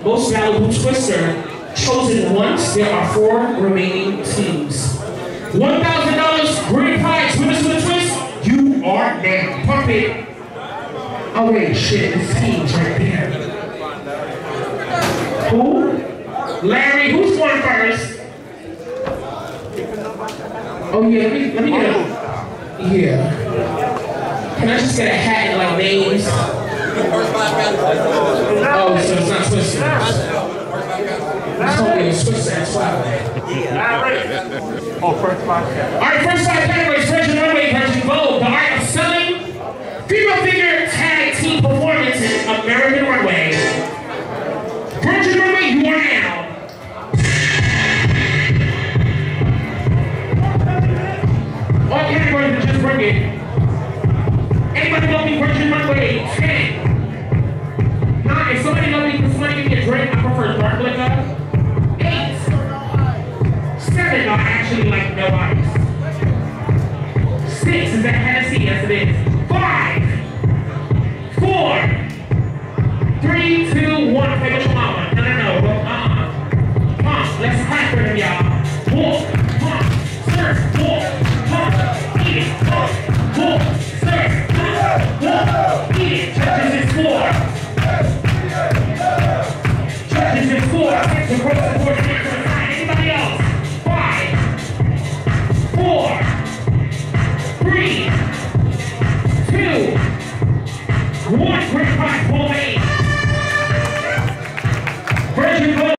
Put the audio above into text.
most valuable twister, chosen once. There are 4 remaining teams. $1,000 grand prize winners for the twist. You are now. Pump it. Oh wait, shit, this team's right there. Who? Larry, who's going first? Oh yeah, let me get a, yeah. Can I just get a hat and like names? Oh, so it's not twisted. It's only a twist at 12. Oh, first 5. Alright, first 5 categories, version Runway, version Vogue, the art of selling, female figure tag team performance in American Runway. Virgin Runway, you are now. All categories are just bring it. Anybody love me Virgin Runway? 10. 9. If somebody love me, can somebody give me a drink? I prefer dark liquor. 8. 7. No, I actually like no ice. 6. Is that Hennessy? Yes, it is. 5. 4. 3, 2, 1. Play with your mama. No. Pump. Let's clap for them, y'all. Walk. Pump. Surf. Walk. Pump. Eat it. Pump. Walk. Surf. Walk. Eat it. Judges is 4. Judges is 4. It's a great support.